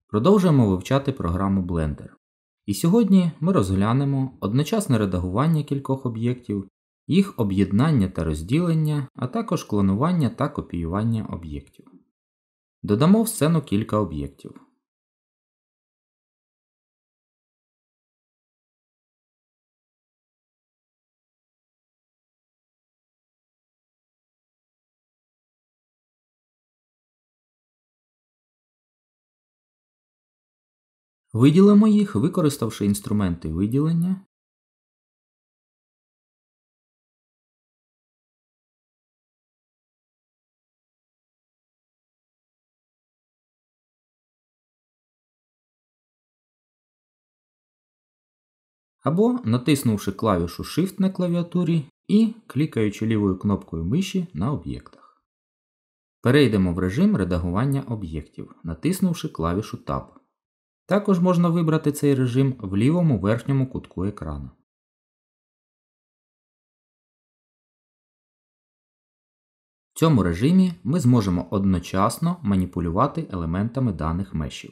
Продовжуємо вивчати програму Blender. І сьогодні ми розглянемо одночасне редагування кількох об'єктів, їх об'єднання та розділення, а також клонування та копіювання об'єктів. Додамо в сцену кілька об'єктів. Виділимо їх, використавши інструменти виділення. Або натиснувши клавішу Shift на клавіатурі і клікаючи лівою кнопкою миші на об'єктах. Перейдемо в режим редагування об'єктів, натиснувши клавішу Tab. Також можна вибрати цей режим в лівому верхньому кутку екрану. В цьому режимі ми зможемо одночасно маніпулювати елементами даних мешів.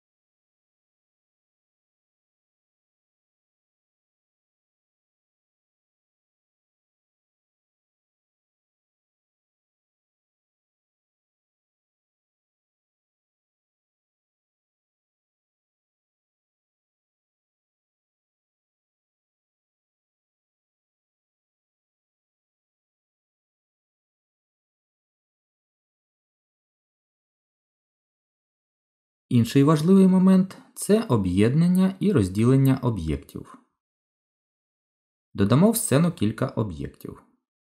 Інший важливий момент – це об'єднання і розділення об'єктів. Додамо в сцену кілька об'єктів.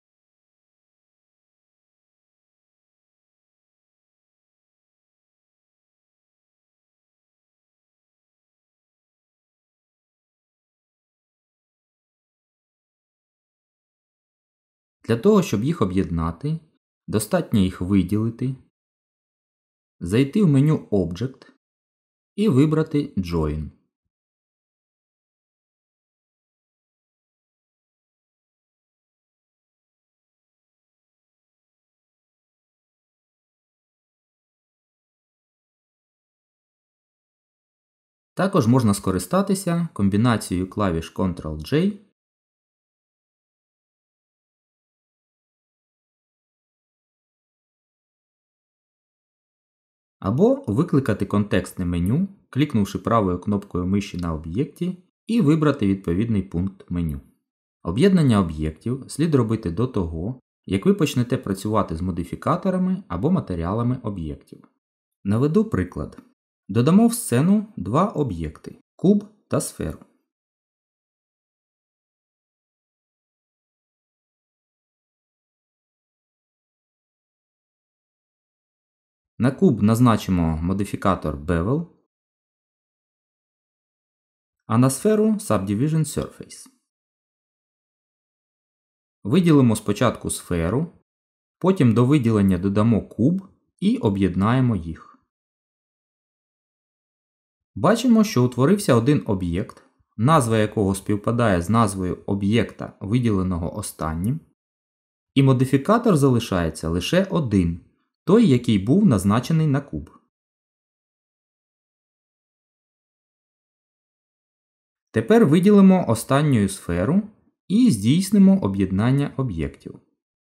Для того, щоб їх об'єднати, достатньо їх виділити, зайти в меню Object і вибрати Join. Також можна скористатися комбінацією клавіш Ctrl-J або викликати контекстне меню, клікнувши правою кнопкою миші на об'єкті і вибрати відповідний пункт меню. Об'єднання об'єктів слід робити до того, як ви почнете працювати з модифікаторами або матеріалами об'єктів. Наведу приклад. Додамо в сцену два об'єкти – куб та сферу. На куб назначимо модифікатор Bevel, а на сферу Subdivision Surface. Виділимо спочатку сферу, потім до виділення додамо куб і об'єднаємо їх. Бачимо, що утворився один об'єкт, назва якого співпадає з назвою об'єкта, виділеного останнім, і модифікатор залишається лише один, той, який був назначений на куб. Тепер виділимо останню сферу і здійснимо об'єднання об'єктів.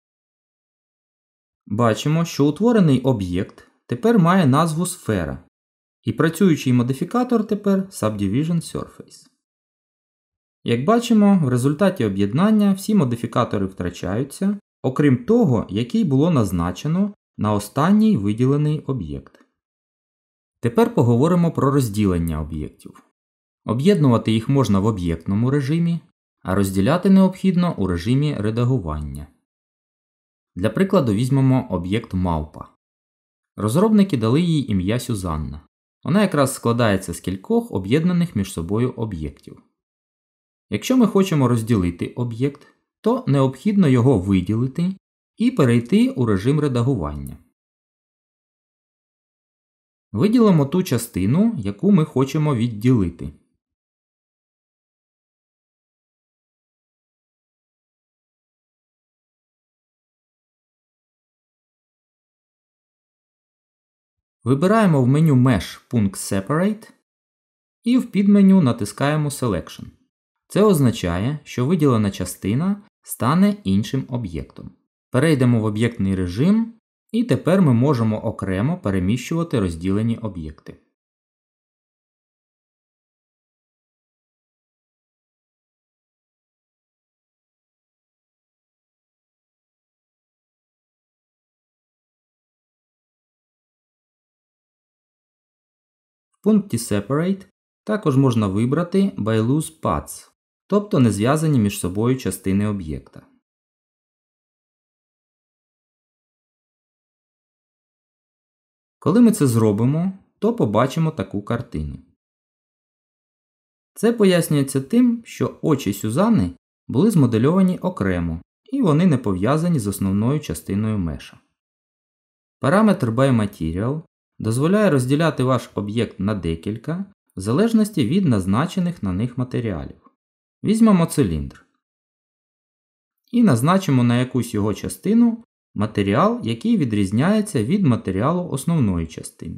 Бачимо, що утворений об'єкт тепер має назву сфера, і працюючий модифікатор тепер Subdivision Surface. Як бачимо, в результаті об'єднання всі модифікатори втрачаються, окрім того, який було назначено на останній виділений об'єкт. Тепер поговоримо про розділення об'єктів. Об'єднувати їх можна в об'єктному режимі, а розділяти необхідно у режимі редагування. Для прикладу візьмемо об'єкт мавпа. Розробники дали їй ім'я Сюзанна. Вона якраз складається з кількох об'єднаних між собою об'єктів. Якщо ми хочемо розділити об'єкт, то необхідно його виділити і перейти у режим редагування. Виділимо ту частину, яку ми хочемо відділити. Вибираємо в меню Mesh пункт Separate і в підменю натискаємо Selection. Це означає, що виділена частина стане іншим об'єктом. Перейдемо в об'єктний режим і тепер ми можемо окремо переміщувати розділені об'єкти. В пункті Separate також можна вибрати By Loose Paths, тобто не зв'язані між собою частини об'єкта. Коли ми це зробимо, то побачимо таку картину. Це пояснюється тим, що очі Сюзанни були змодельовані окремо, і вони не пов'язані з основною частиною меша. Параметр ByMaterial дозволяє розділяти ваш об'єкт на декілька, в залежності від назначених на них матеріалів. Візьмемо циліндр і назначимо на якусь його частину матеріал, який відрізняється від матеріалу основної частини.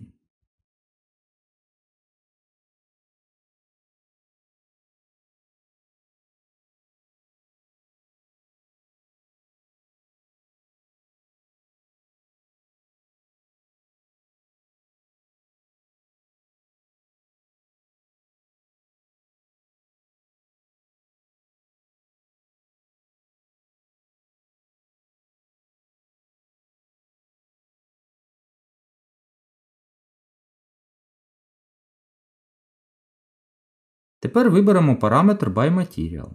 Тепер виберемо параметр ByMaterial.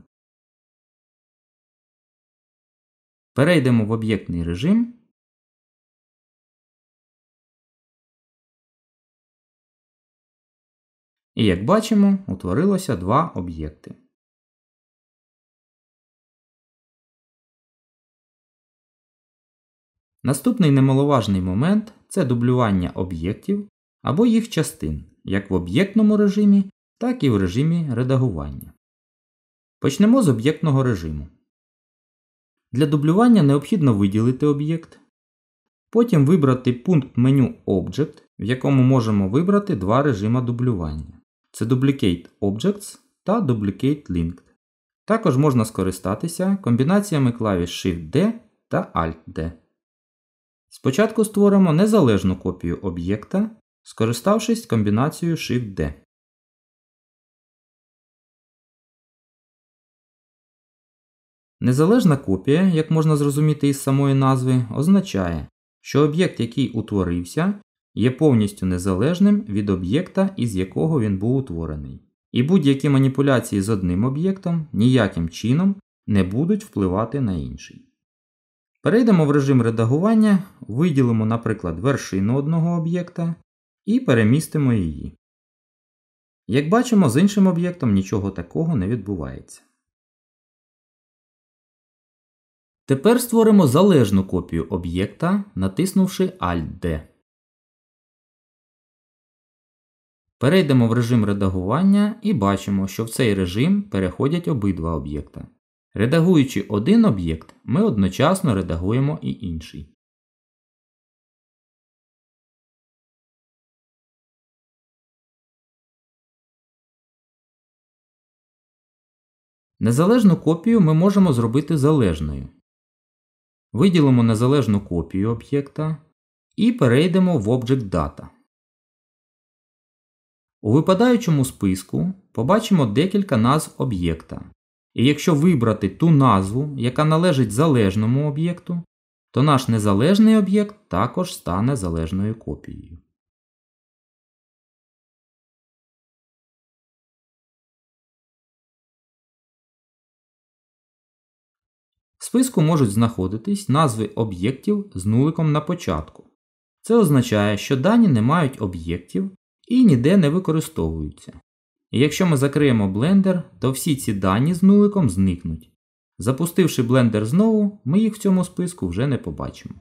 Перейдемо в об'єктний режим і, як бачимо, утворилося два об'єкти. Наступний немаловажний момент – це дублювання об'єктів або їх частин, як в об'єктному режимі, так і в режимі редагування. Почнемо з об'єктного режиму. Для дублювання необхідно виділити об'єкт, потім вибрати пункт меню Object, в якому можемо вибрати два режима дублювання. Це Duplicate Objects та Duplicate Linked. Також можна скористатися комбінаціями клавіш Shift-D та Alt-D. Спочатку створимо незалежну копію об'єкта, скориставшись комбінацією Shift-D. Незалежна копія, як можна зрозуміти із самої назви, означає, що об'єкт, який утворився, є повністю незалежним від об'єкта, із якого він був утворений. І будь-які маніпуляції з одним об'єктом ніяким чином не будуть впливати на інший. Перейдемо в режим редагування, виділимо, наприклад, вершину одного об'єкта і перемістимо її. Як бачимо, з іншим об'єктом нічого такого не відбувається. Тепер створимо залежну копію об'єкта, натиснувши Alt-D. Перейдемо в режим редагування і бачимо, що в цей режим переходять обидва об'єкта. Редагуючи один об'єкт, ми одночасно редагуємо і інший. Незалежну копію ми можемо зробити залежною. Виділимо незалежну копію об'єкта і перейдемо в Object Data. У випадаючому списку побачимо декілька назв об'єкта. І якщо вибрати ту назву, яка належить залежному об'єкту, то наш незалежний об'єкт також стане залежною копією. В списку можуть знаходитись назви об'єктів з нуликом на початку. Це означає, що дані не мають об'єктів і ніде не використовуються. І якщо ми закриємо Blender, то всі ці дані з нуликом зникнуть. Запустивши Blender знову, ми їх в цьому списку вже не побачимо.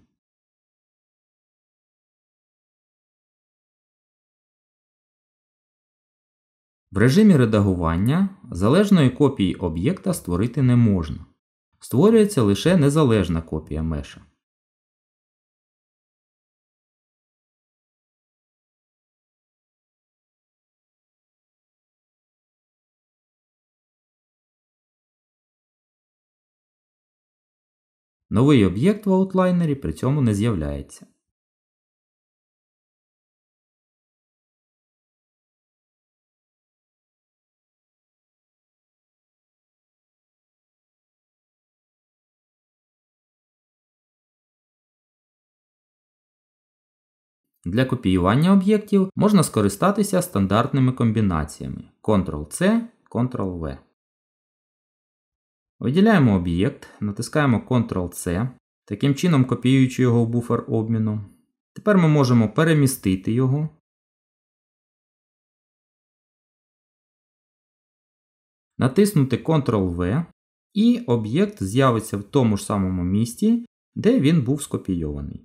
В режимі редагування залежної копії об'єкта створити не можна. Створюється лише незалежна копія меша. Новий об'єкт в аутлайнері при цьому не з'являється. Для копіювання об'єктів можна скористатися стандартними комбінаціями Ctrl-C, Ctrl-V. Виділяємо об'єкт, натискаємо Ctrl-C, таким чином копіюючи його в буфер обміну. Тепер ми можемо перемістити його. Натиснути Ctrl-V і об'єкт з'явиться в тому ж самому місці, де він був скопійований.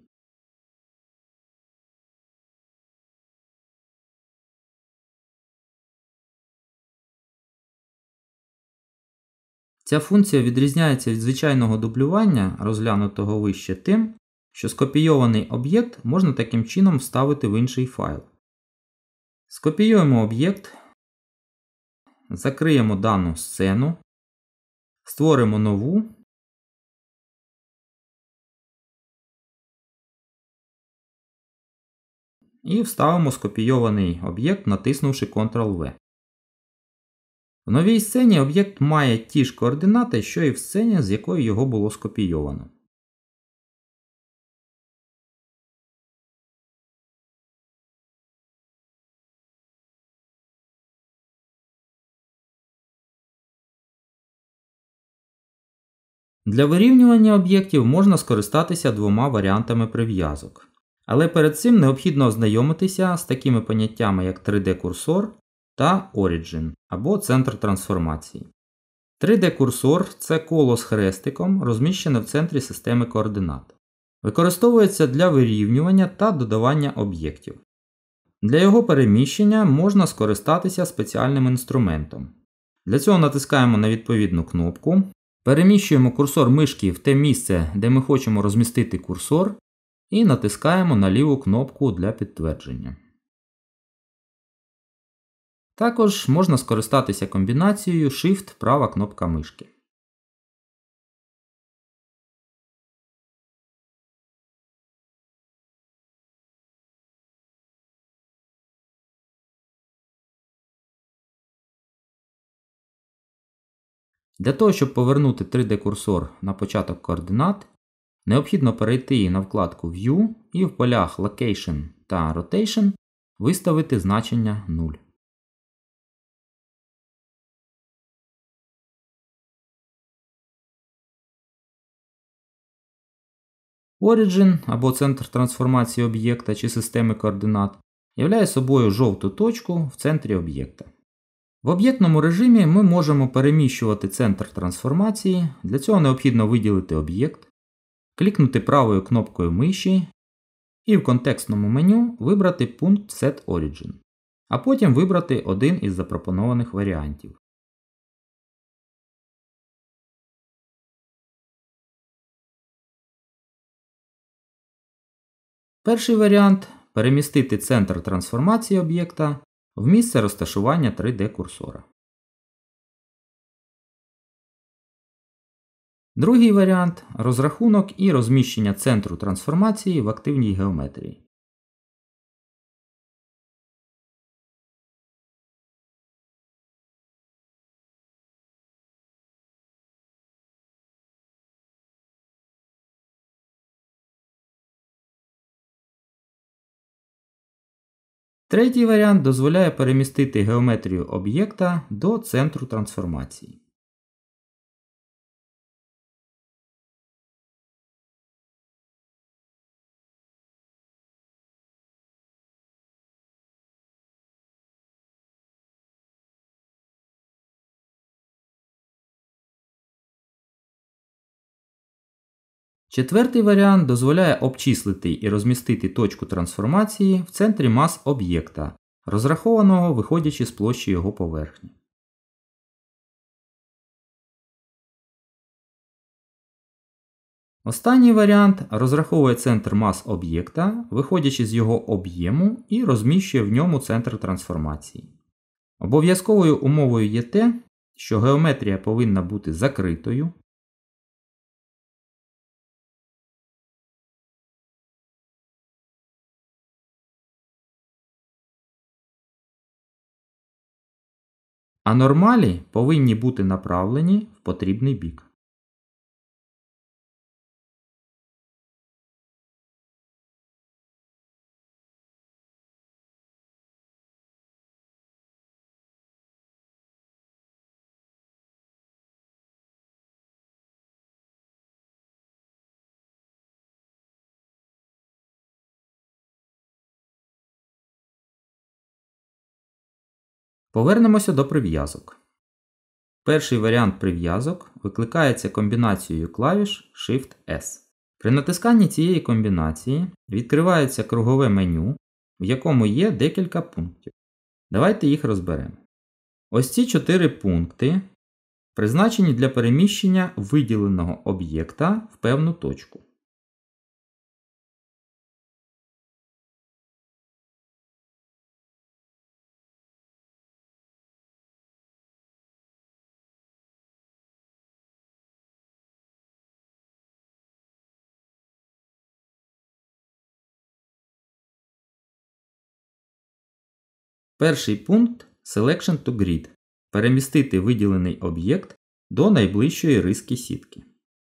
Ця функція відрізняється від звичайного дублювання, розглянутого вище, тим, що скопійований об'єкт можна таким чином вставити в інший файл. Скопіюємо об'єкт, закриємо дану сцену, створимо нову і вставимо скопійований об'єкт, натиснувши Ctrl-V. В новій сцені об'єкт має ті ж координати, що і в сцені, з якої його було скопійовано. Для вирівнювання об'єктів можна скористатися двома варіантами прив'язок. Але перед цим необхідно ознайомитися з такими поняттями, як 3D-курсор та Origin або центр трансформації. 3D-курсор – це коло з хрестиком, розміщене в центрі системи координат. Використовується для вирівнювання та додавання об'єктів. Для його переміщення можна скористатися спеціальним інструментом. Для цього натискаємо на відповідну кнопку, переміщуємо курсор мишки в те місце, де ми хочемо розмістити курсор, і натискаємо на ліву кнопку для підтвердження. Також можна скористатися комбінацією Shift права кнопка мишки. Для того, щоб повернути 3D-курсор на початок координат, необхідно перейти на вкладку View і в полях Location та Rotation виставити значення 0. Origin або центр трансформації об'єкта чи системи координат являє собою жовту точку в центрі об'єкта. В об'єктному режимі ми можемо переміщувати центр трансформації. Для цього необхідно виділити об'єкт, клікнути правою кнопкою миші і в контекстному меню вибрати пункт Set Origin, а потім вибрати один із запропонованих варіантів. Перший варіант – перемістити центр трансформації об'єкта в місце розташування 3D-курсора. Другий варіант – розрахунок і розміщення центру трансформації в активній геометрії. Третій варіант дозволяє перемістити геометрію об'єкта до центру трансформації. Четвертий варіант дозволяє обчислити і розмістити точку трансформації в центрі мас об'єкта, розрахованого виходячи з площі його поверхні. Останній варіант розраховує центр мас об'єкта, виходячи з його об'єму і розміщує в ньому центр трансформації. Обов'язковою умовою є те, що геометрія повинна бути закритою, а нормалі повинні бути направлені в потрібний бік. Повернемося до прив'язок. Перший варіант прив'язок викликається комбінацією клавіш Shift-S. При натисканні цієї комбінації відкривається кругове меню, в якому є декілька пунктів. Давайте їх розберемо. Ось ці 4 пункти призначені для переміщення виділеного об'єкта в певну точку. Перший пункт Selection to Grid – перемістити виділений об'єкт до найближчої риски сітки.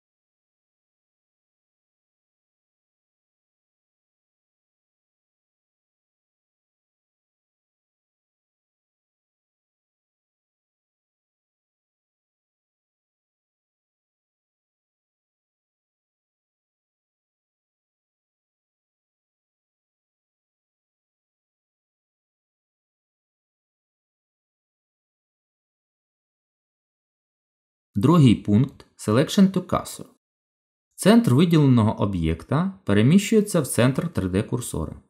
Другий пункт Selection to Cursor. Центр виділеного об'єкта переміщується в центр 3D-курсора.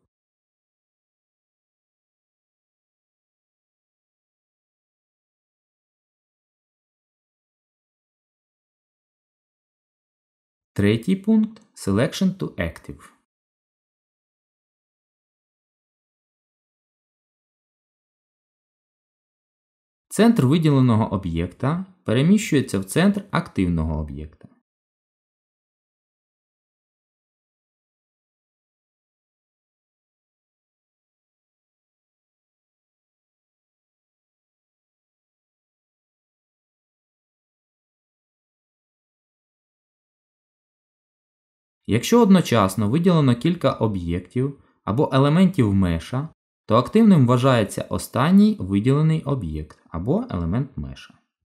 Третій пункт Selection to Active. Центр виділеного об'єкта переміщується в центр активного об'єкта. Якщо одночасно виділено кілька об'єктів або елементів меша, то активним вважається останній виділений об'єкт або елемент меша.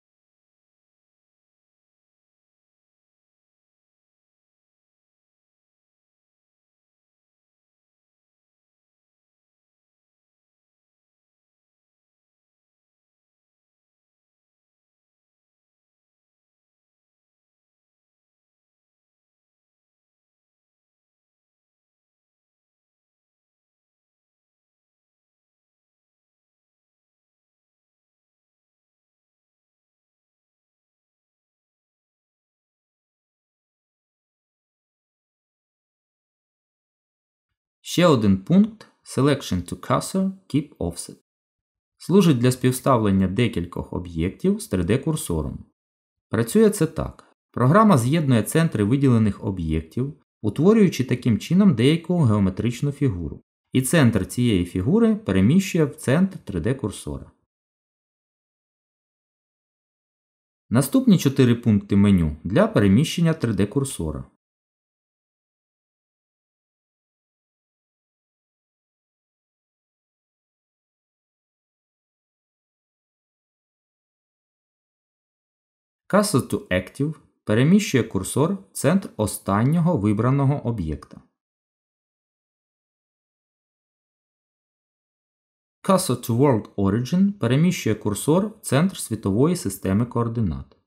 Ще один пункт Selection to Cursor Keep Offset. Служить для співставлення декількох об'єктів з 3D-курсором. Працює це так. Програма з'єднує центри виділених об'єктів, утворюючи таким чином деяку геометричну фігуру. І центр цієї фігури переміщує в центр 3D-курсора. Наступні 4 пункти меню для переміщення 3D-курсора. Cursor to Active переміщує курсор в центр останнього вибраного об'єкта. Cursor to World Origin переміщує курсор в центр світової системи координат.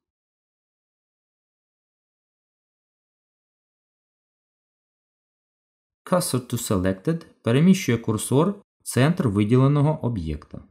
Cursor to Selected переміщує курсор в центр виділеного об'єкта.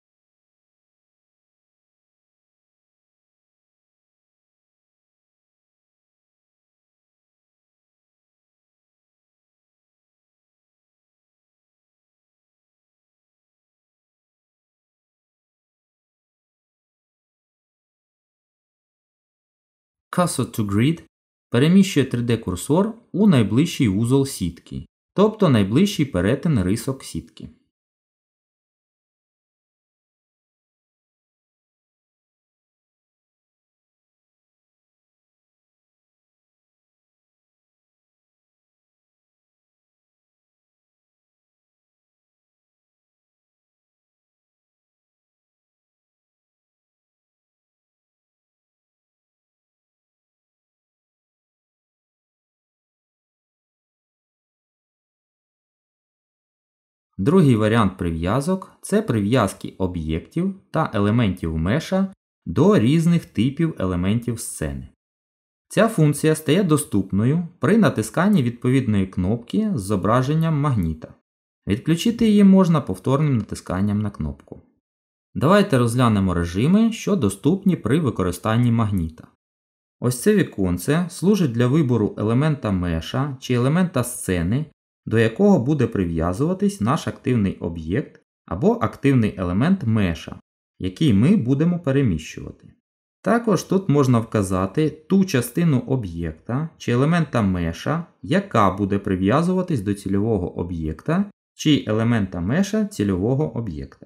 Cursor to Grid переміщує 3D-курсор у найближчий вузол сітки, тобто найближчий перетин рисок сітки. Другий варіант прив'язок – це прив'язки об'єктів та елементів меша до різних типів елементів сцени. Ця функція стає доступною при натисканні відповідної кнопки з зображенням магніта. Відключити її можна повторним натисканням на кнопку. Давайте розглянемо режими, що доступні при використанні магніта. Ось це віконце служить для вибору елемента меша чи елемента сцени, до якого буде прив'язуватись наш активний об'єкт або активний елемент меша, який ми будемо переміщувати. Також тут можна вказати ту частину об'єкта чи елемента меша, яка буде прив'язуватись до цільового об'єкта чи елемента меша цільового об'єкта.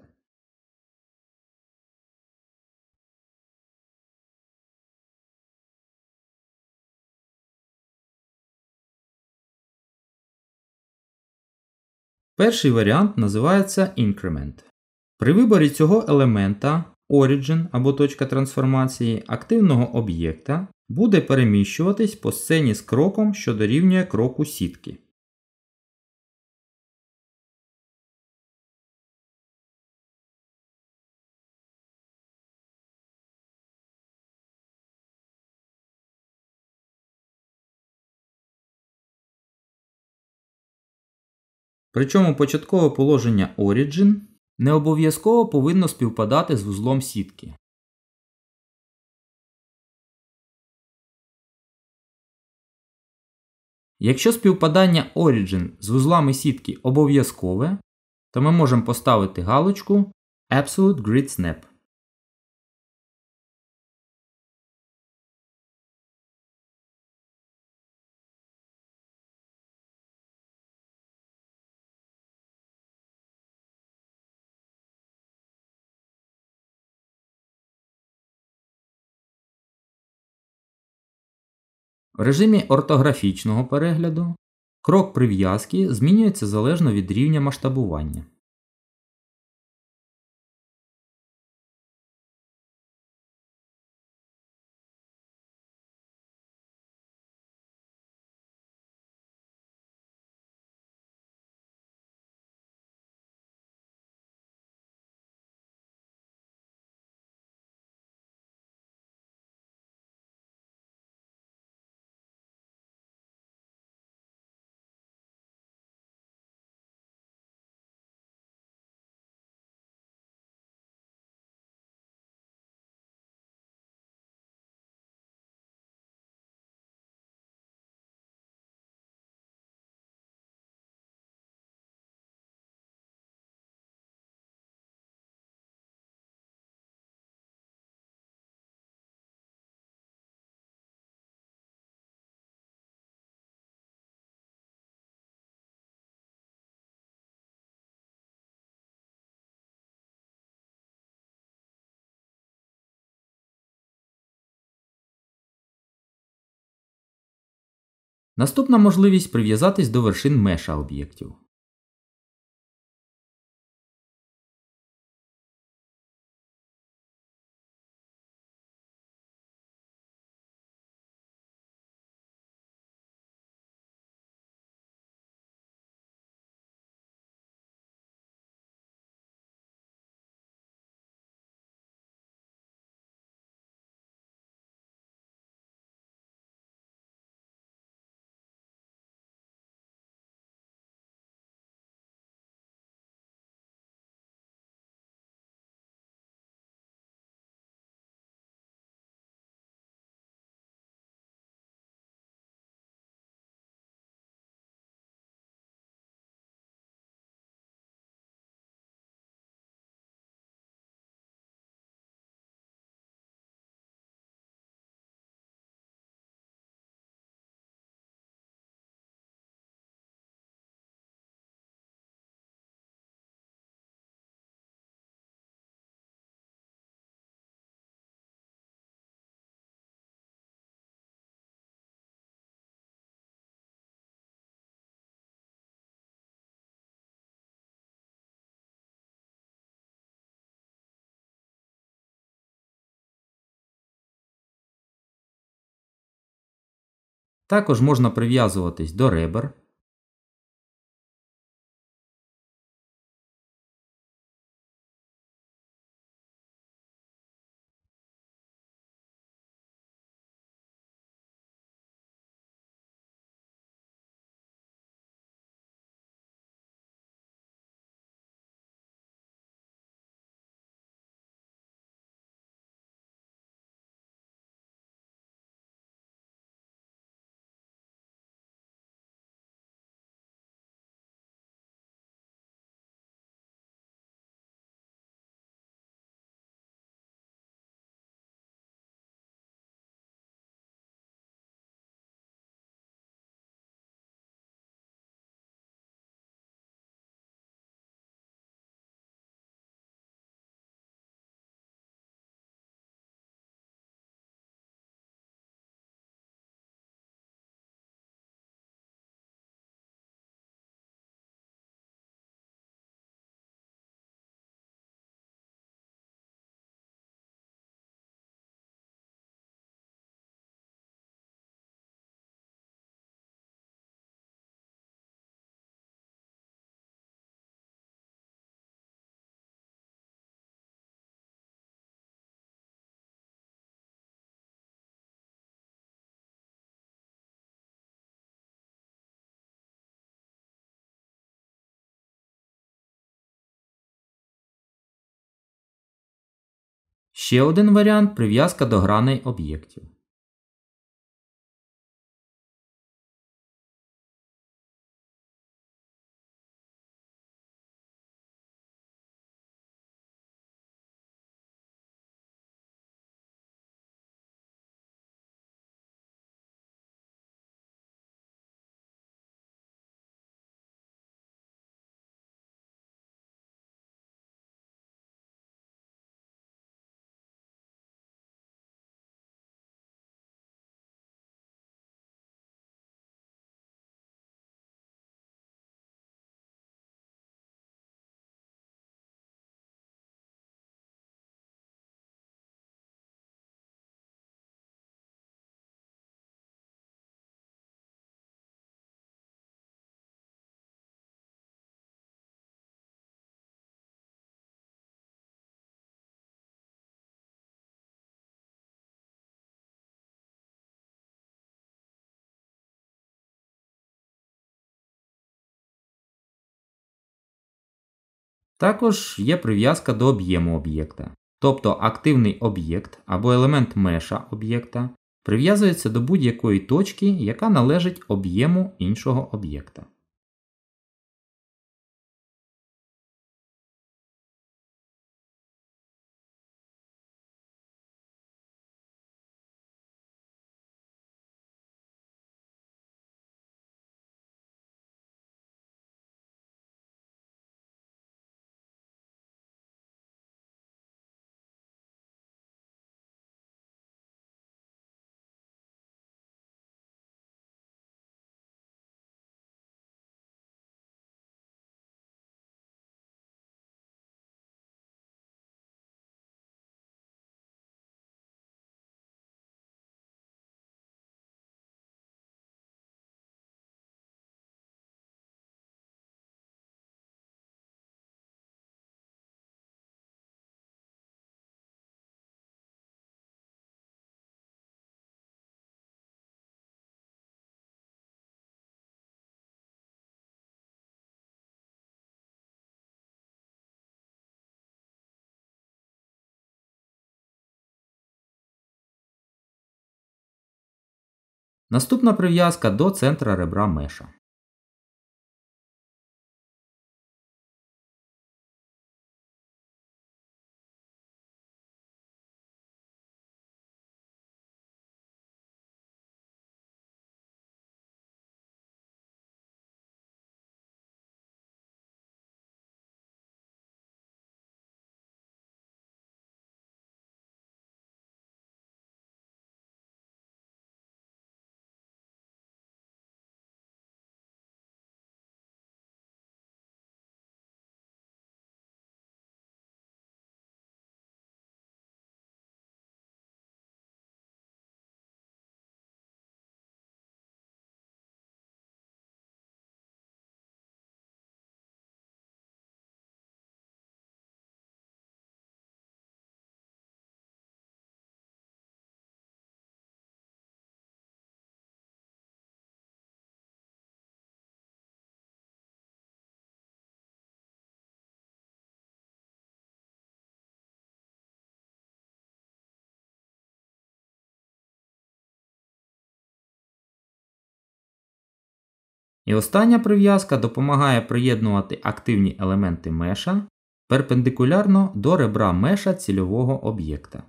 Перший варіант називається Increment. При виборі цього елемента Origin або точка трансформації активного об'єкта буде переміщуватись по сцені з кроком, що дорівнює кроку сітки. Причому початкове положення Origin не обов'язково повинно співпадати з вузлом сітки. Якщо співпадання Origin з вузлами сітки обов'язкове, то ми можемо поставити галочку Absolute Grid Snap. В режимі ортографічного перегляду крок прив'язки змінюється залежно від рівня масштабування. Наступна можливість прив'язатись до вершин меша об'єктів. Також можна прив'язуватись до ребер. Ще один варіант – прив'язка до граней об'єктів. Також є прив'язка до об'єму об'єкта. Тобто активний об'єкт або елемент меша об'єкта прив'язується до будь-якої точки, яка належить об'єму іншого об'єкта. Наступна прив'язка до центра ребра меша. І остання прив'язка допомагає приєднувати активні елементи меша перпендикулярно до ребра меша цільового об'єкта.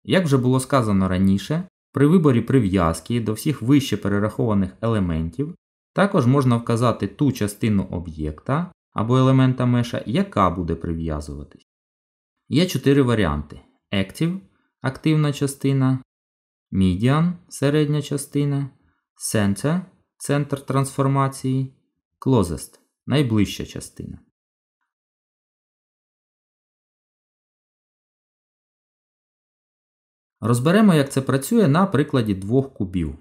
Як вже було сказано раніше, при виборі прив'язки до всіх вище перерахованих елементів також можна вказати ту частину об'єкта або елемента меша, яка буде прив'язуватись. Є 4 варіанти: Active – активна частина, Median – середня частина, Center – центр трансформації, Closest – найближча частина. Розберемо, як це працює на прикладі 2 кубів.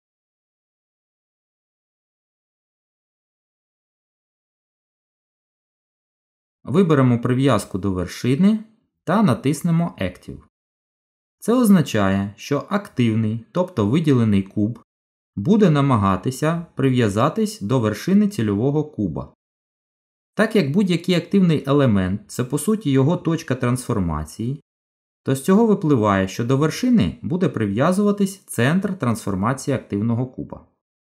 Виберемо прив'язку до вершини та натиснемо Active. Це означає, що активний, тобто виділений куб, буде намагатися прив'язатись до вершини цільового куба. Так як будь-який активний елемент – це по суті його точка трансформації, то з цього випливає, що до вершини буде прив'язуватись центр трансформації активного куба.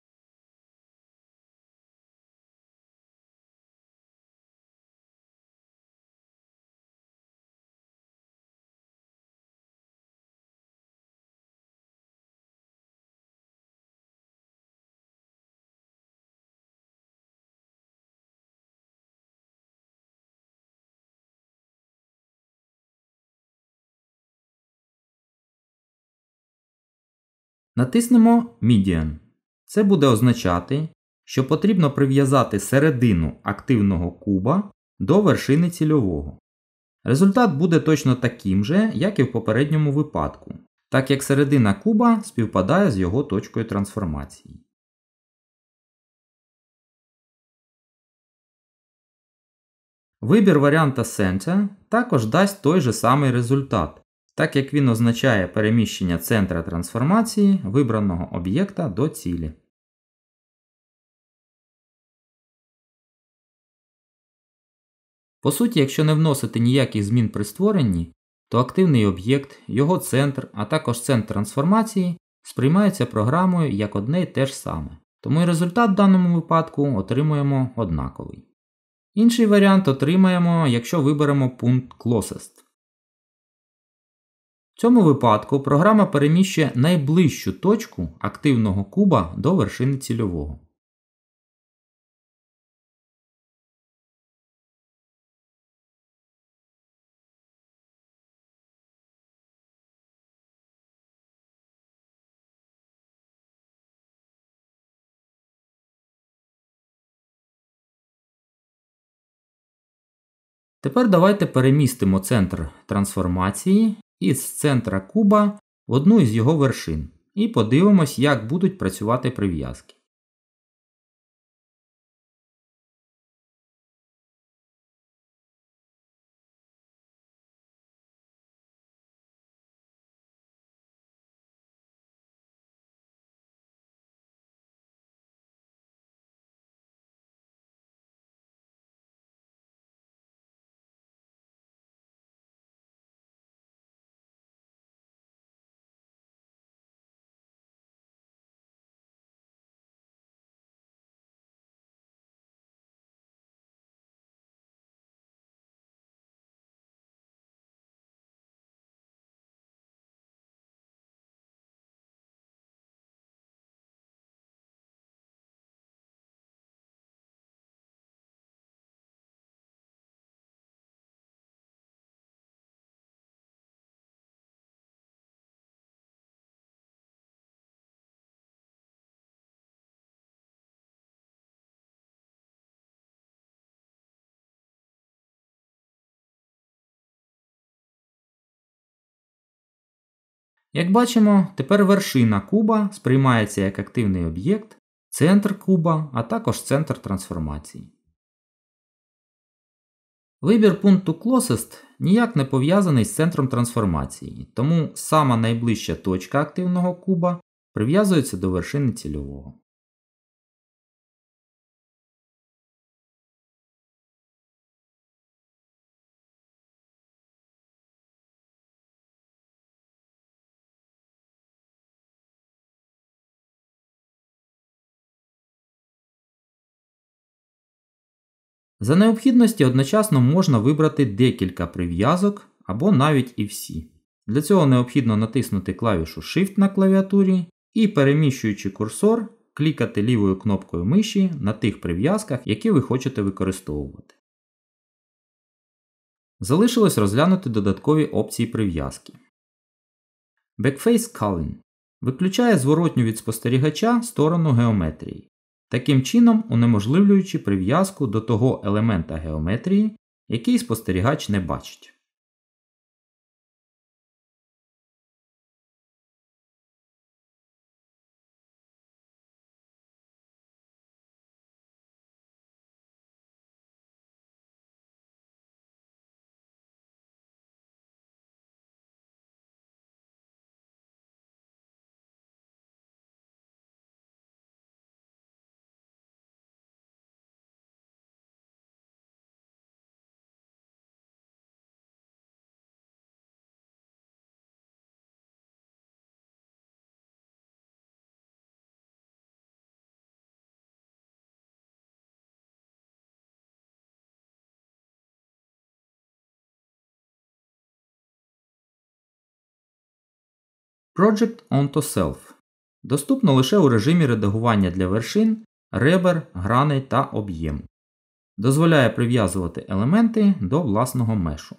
Натиснемо Median. Це буде означати, що потрібно прив'язати середину активного куба до вершини цільового. Результат буде точно таким же, як і в попередньому випадку, так як середина куба співпадає з його точкою трансформації. Вибір варіанта Center також дасть той же самий результат, так як він означає переміщення центра трансформації вибраного об'єкта до цілі. По суті, якщо не вносити ніяких змін при створенні, то активний об'єкт, його центр, а також центр трансформації сприймаються програмою як одне й те ж саме. Тому і результат в даному випадку отримуємо однаковий. Інший варіант отримаємо, якщо виберемо пункт Closest. В цьому випадку програма переміщує найближчу точку активного куба до вершини цільового. Тепер давайте перемістимо центр трансформації із центра куба в одну із його вершин і подивимось, як будуть працювати прив'язки. Як бачимо, тепер вершина куба сприймається як активний об'єкт, центр куба, а також центр трансформації. Вибір пункту Closest ніяк не пов'язаний з центром трансформації, тому сама найближча точка активного куба прив'язується до вершини цільового. За необхідності одночасно можна вибрати декілька прив'язок або навіть і всі. Для цього необхідно натиснути клавішу Shift на клавіатурі і, переміщуючи курсор, клікати лівою кнопкою миші на тих прив'язках, які ви хочете використовувати. Залишилось розглянути додаткові опції прив'язки. Backface Culling виключає зворотню від спостерігача сторону геометрії, таким чином унеможливлюючи прив'язку до того елемента геометрії, який спостерігач не бачить. Project Onto Self доступно лише у режимі редагування для вершин, ребер, граней та об'єму. Дозволяє прив'язувати елементи до власного мешу.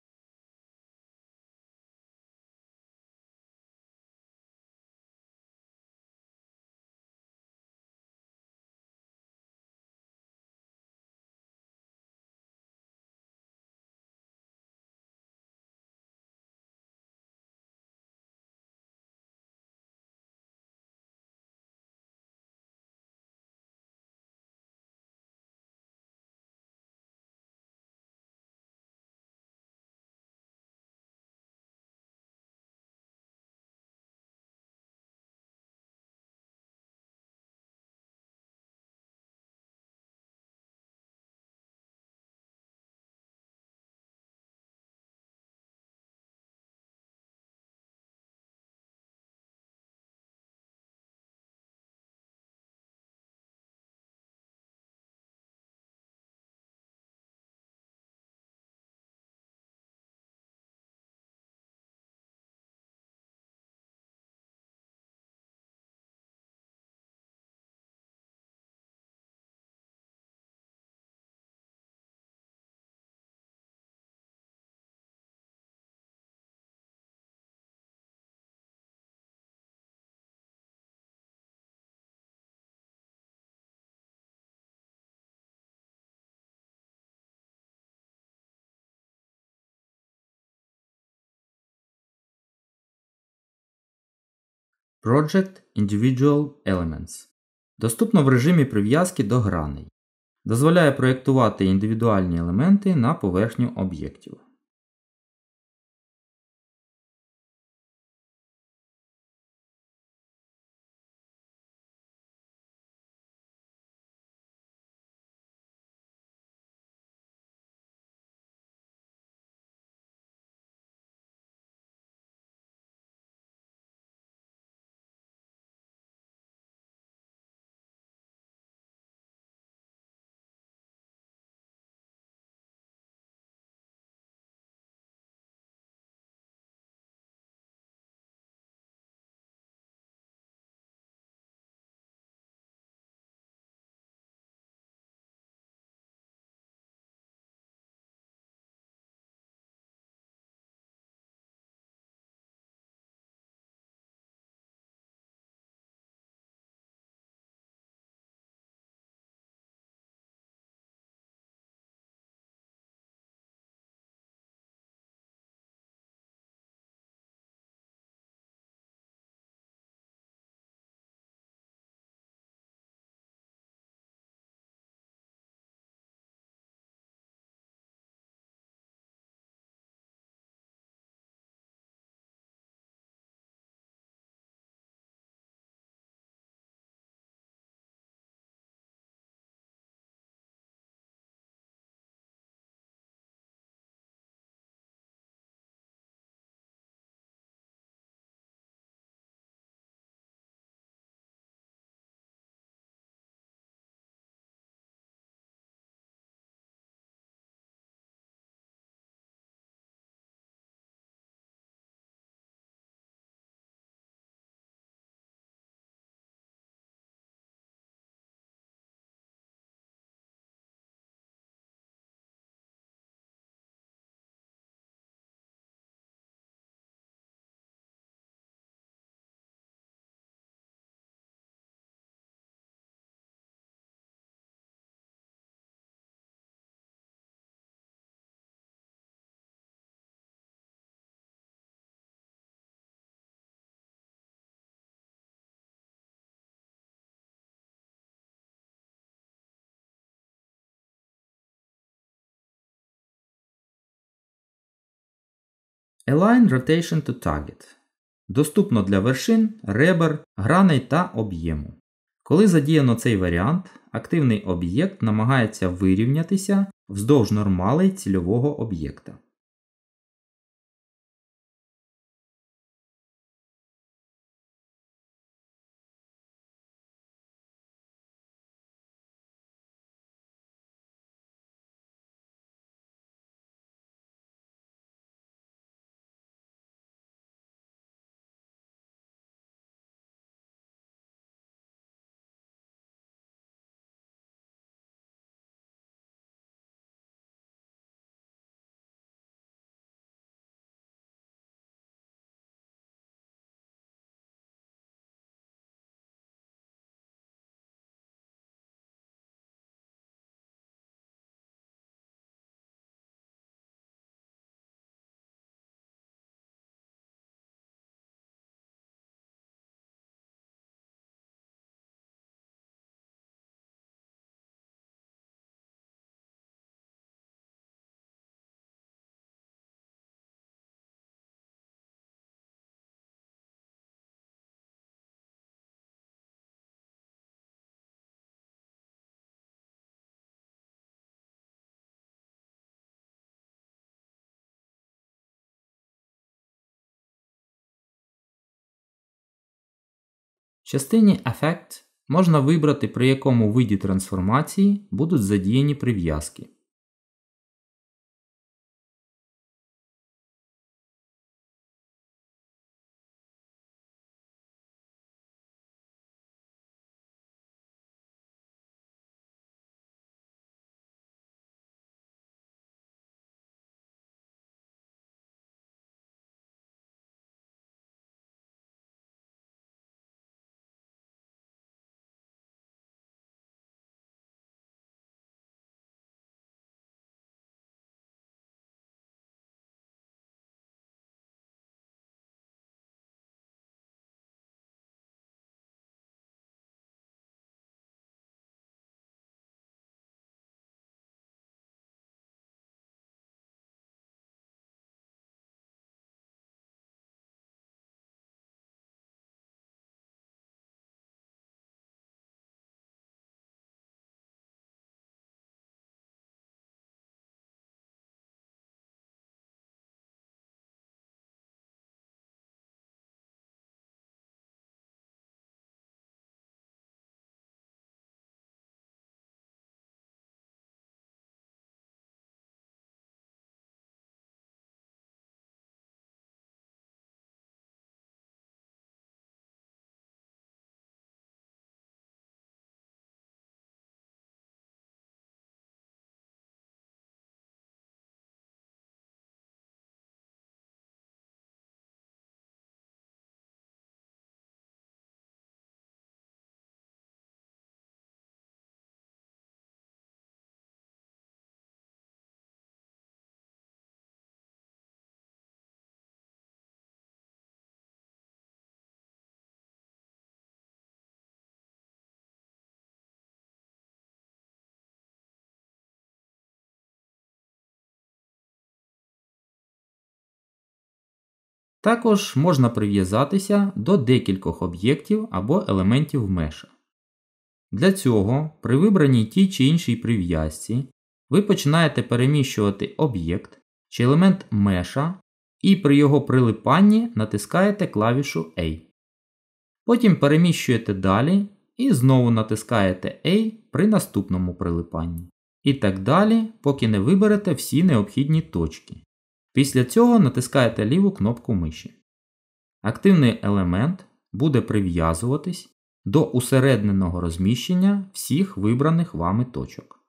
Project Individual Elements доступно в режимі прив'язки до граней. Дозволяє проєктувати індивідуальні елементи на поверхню об'єктів. Align Rotation to Target. Доступно для вершин, ребер, граней та об'єму. Коли задіяно цей варіант, активний об'єкт намагається вирівнятися вздовж нормалей цільового об'єкта. В частині Effect можна вибрати, при якому виді трансформації будуть задіяні прив'язки. Також можна прив'язатися до декількох об'єктів або елементів меша. Для цього при вибраній тій чи іншій прив'язці ви починаєте переміщувати об'єкт чи елемент меша і при його прилипанні натискаєте клавішу A. Потім переміщуєте далі і знову натискаєте A при наступному прилипанні. І так далі, поки не виберете всі необхідні точки. Після цього натискаєте ліву кнопку миші. Активний елемент буде прив'язуватись до усередненого розміщення всіх вибраних вами точок.